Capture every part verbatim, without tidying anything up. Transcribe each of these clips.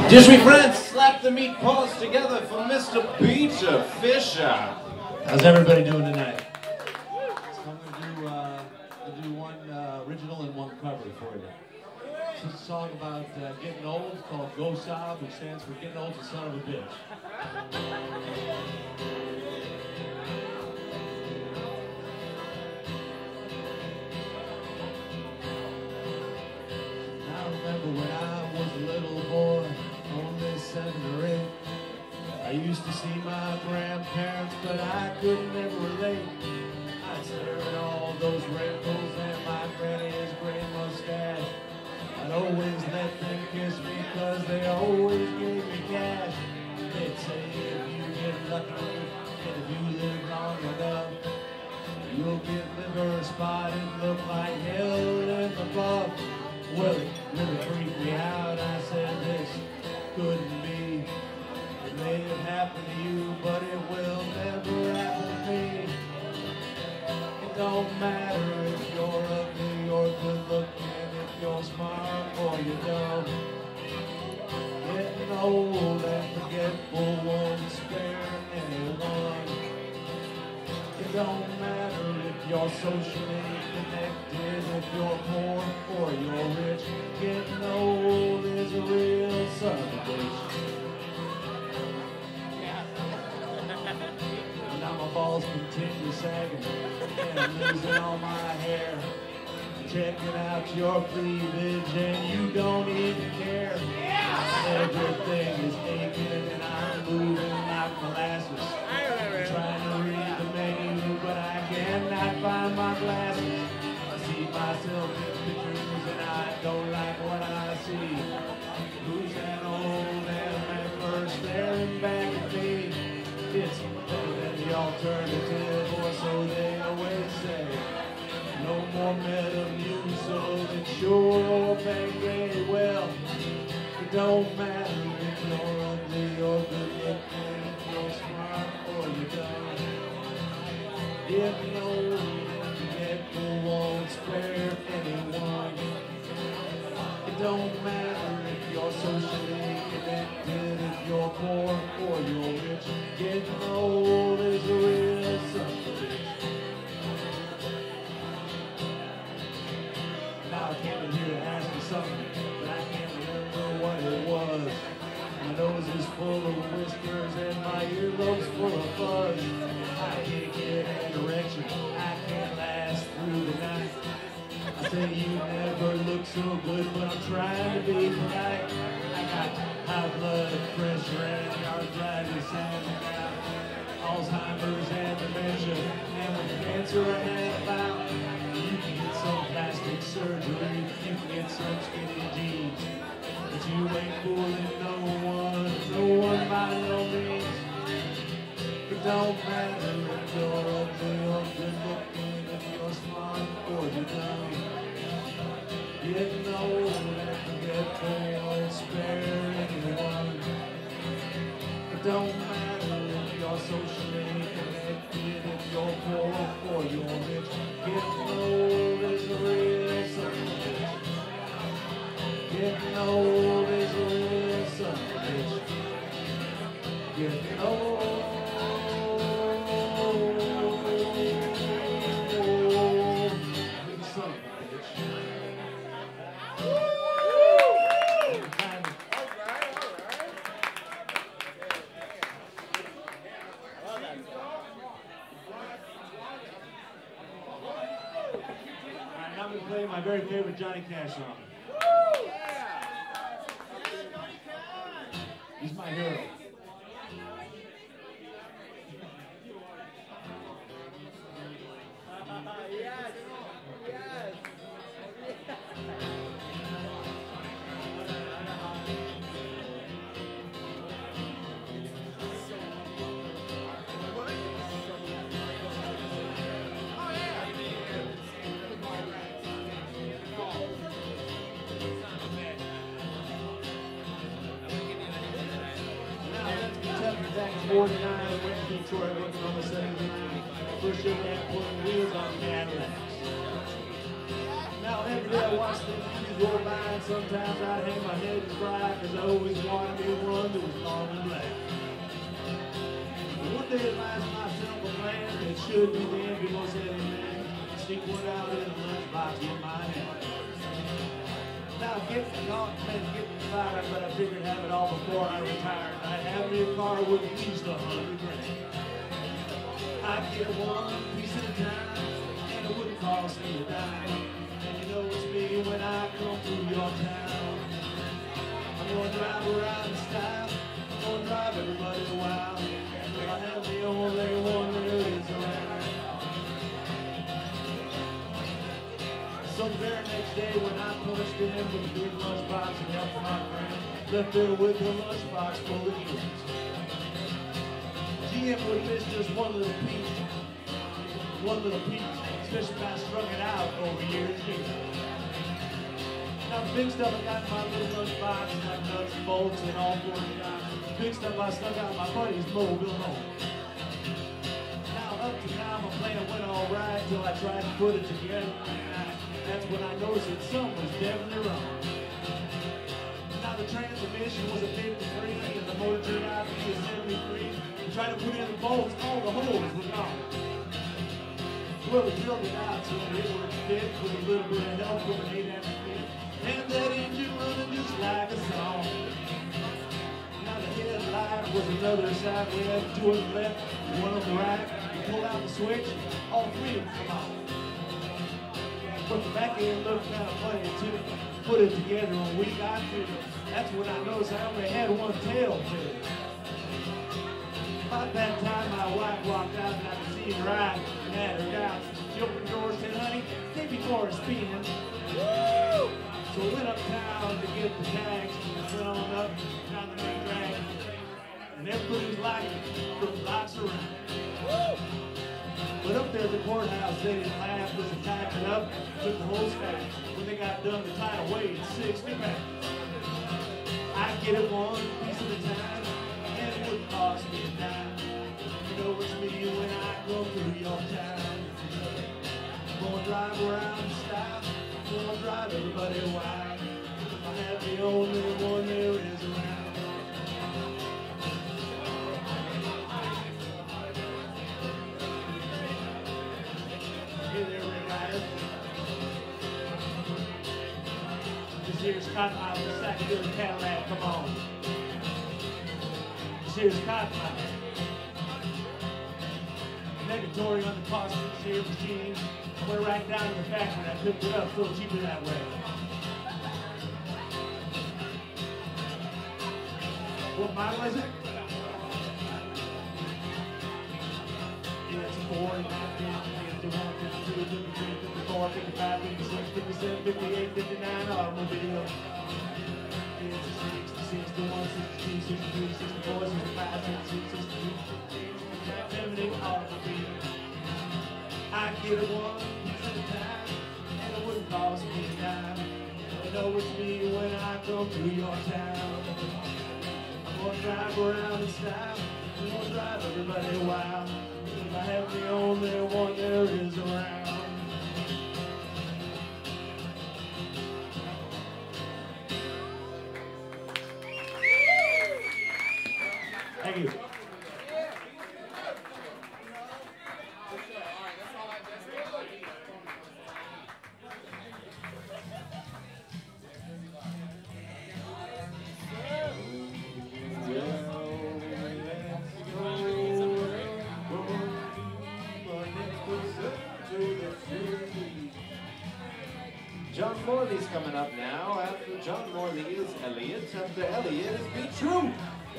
Disney friends, slap the meat paws together for Mister Peter Fisher. How's everybody doing tonight? So I'm going to do, uh, to do one uh, original and one cover for you. This is a song about uh, getting old. It's called Go Sob, which stands for Getting Old's a Son of a Bitch. I remember when I was a little boy, only seven or eight. I used to see my grandparents, but I could never relate. I'd stare at all those wrinkles and my granny's gray mustache. I'd always let them kiss me, cause they always gave me cash. They'd say if you get lucky, and if you live long enough, you'll get liver spotted, look like hell in the buff. Well, it really freaked me out. I said this couldn't be. It may have happened to you, but it will never happen to me. It don't matter if you're ugly or good looking, if you're smart or you don't. Getting old and forgetful won't spare anyone. It don't matter if you're socially connected, if you're poor or you're rich. Getting old is a real son of a bitch. Now my balls continue sagging and I'm losing all my hair. Checking out your cleavage and you don't even care. Everything is aching and I'm moving like molasses. Trying to read the menu, but I cannot find my glasses. I see myself in pictures and I don't like what I see. Who's that old man first staring back at me? It's better than the alternative, or so they always say. No more Metamucil than sure or Bengay. Well, it don't matter if you're ugly or good looking, if you're smart or you don't. Getting old and forgetful won't spare anyone. It don't matter if you're socially connected, if you're poor or you're rich. Getting old is a real son of a bitch. Now I came in here to ask you something, but I can't remember what it was. My nose is full of whiskers and my earlobes full of fuzz. I can't get an erection, I can't last through the night. I say you never look so good, but I'm trying to be polite. I got high blood pressure and arthritis and I got Alzheimer's and dementia. And with cancer I have about, you can get some plastic surgery, you can get some skinny jeans. But you ain't fooling no one, no one by no means. It don't matter if you're ugly or good looking, if you're smart or you're dumb. Getting old and forgetful won't spare anyone. It don't matter if you're socially connected, if you're poor or you're rich. Getting old is a real son of a bitch. Getting old is a real son of a bitch. Getting old. My very favorite Johnny Cash song. He's my hero. Yes, yes. forty-nine, went to Detroit, working on the seventy-nine. First year they had putting wheels on Cadillacs. Now every day I watch the movies roll by, and sometimes I'd hang my head and cry, cause I always wanted to be one that was long and black. One day at last, my simple plan, it should be the end of most any man, sneak one out in the lunchbox with my hand. Now getting caught and getting fired, but I figured have it all before I retired. I'd have me a car with at least a hundred grand. I'd get one piece at a time, and it wouldn't cost me a dime. And you know it's me when I come through your town. I'm gonna drive around in style, I'm gonna drive everybody wild. I have the only one there is around. So the very next day when I punched in with a big lunchbox and helped my friend, left there with the lunchbox full of goods. G M would miss just one little piece, one little piece, especially if I strung it out over years and years. Now the big stuff I got in my little lunchbox, like nuts and bolts and all four shots. The big stuff I stuck out my buddy's mobile home. Now up to now my plan went all right till I tried to put it together. That's when I noticed that something was definitely wrong. Now the transmission was a fifty-three and the motor turned out to be a seventy-three. We tried to put in the bolts, all the holes were gone. Well, we drilled it out so it would fit with a little bit of help from an eight amp fit. And that engine running just like a song. Now the headlight was another side. We had two of them left, one on the right. We pulled out the switch, all three of them come off. But the back end looked kind of funny too. Put it together when we got to it. That's when I noticed I only had one tail fitted. About that time my wife walked out and I could see her eye and had her down. She opened the door and said, honey, stay before it's spinning. Woo! So we went uptown to get the tags and went on up down the main drag. And everybody was like from blocks around. Woo! But up there at the courthouse, they didn't laugh because they tacked it up, took the whole stack. When they got done, the title weighed sixty pounds. I get it one piece at a time, and it wouldn't cost me a dime. You know it's me when I go through your town. I'm gonna drive around in style, I'm gonna drive everybody wild. I have the only one there is around. This here's Cottonmouth, the second to the Cadillac, come on. This here's Cottonmouth. Negatory on the cost of this here machine. I went right down to the factory and I picked it up, it's a little cheaper that way. What model is it? Yeah, it's a four, nine, fifty-one, fifty-two, fifty-three, fifty-four, fifty-five, fifty-six, fifty-seven, fifty-eight, fifty-nine automobile. It's a sixty, sixty-one, sixty-two, sixty-three, sixty-four, sixty-five, sixty-six, sixty-seven, seventy automobile. I get it one piece at a time, and it wouldn't cost me a dime. You know it's me when I come through your town. I'm gonna drive around in style, I'm gonna drive everybody wild. I have the only one there is around. Thank you. John Morley's coming up now. After John Morley is Elliot. After Elliot is Be True.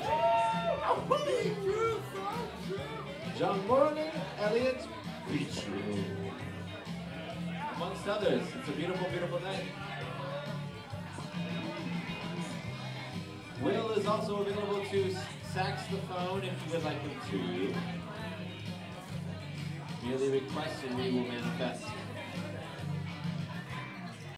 Be True, so true. John Morley, Elliot, Be True. Amongst others, it's a beautiful, beautiful night. Will is also available to saxophone if you would like him to. Merely request and we will manifest.